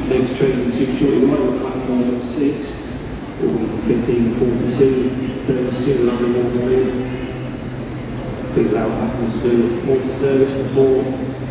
Next train too short at the moment, platform 6, 15:42, 32 London Waterloo. Please allow passengers to do water service before